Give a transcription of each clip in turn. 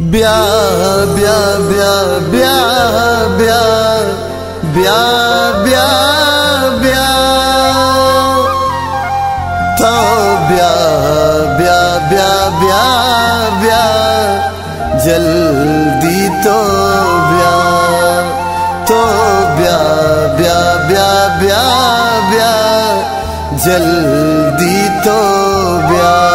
ब्याह ब्याह ब्याह ब्याह ब्याह ब्याह ब्याह ब्याह तो ब्याह ब्याह ब्याह ब्याह ब्याह जल्दी तो ब्याह ब्याह ब्याह ब्याह ब्याह जल्दी तो ब्याह।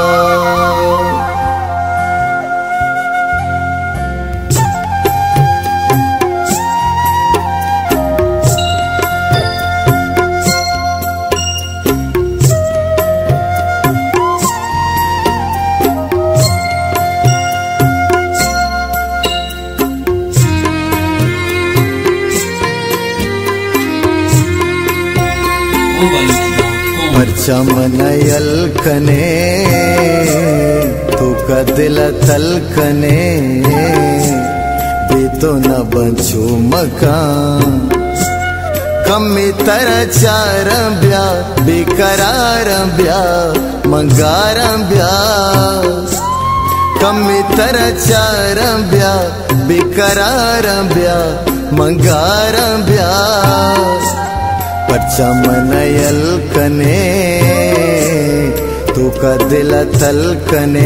परचमनयल कने तू का दिल तलकने बेतो न बंचू मकान कमी तरह चार ब्या बेकरार ब्या मंगार ब्या कमी तरह चार ब्या बेकरार ब्या मंगार ब्या। परचमनयल कने तू का दिल तलकने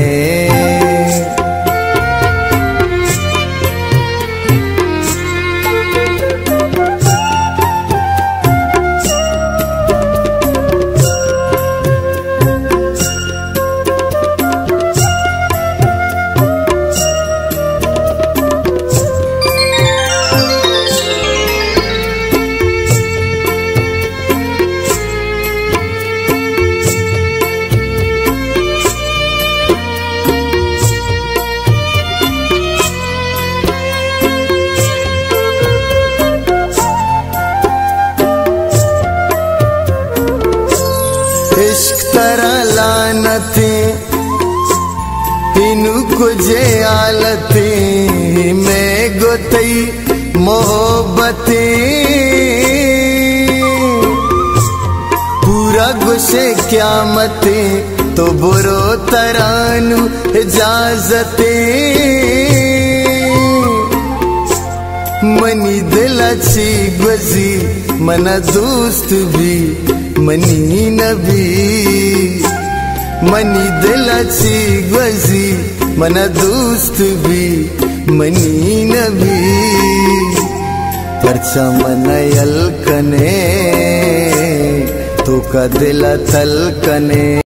इश्क तरह लानते इनु कुजे आलते मैं गोतई मोहब्बते पूरा गुस्से क्या मते तो बुरो तरानु इजाजते मनी दिलाची गुजी मना दोस्त भी मनी नबी मनी दिलाची गुजी मना दोस्त भी मनी नबी। परचमनयल कने तू का दिल तलकने।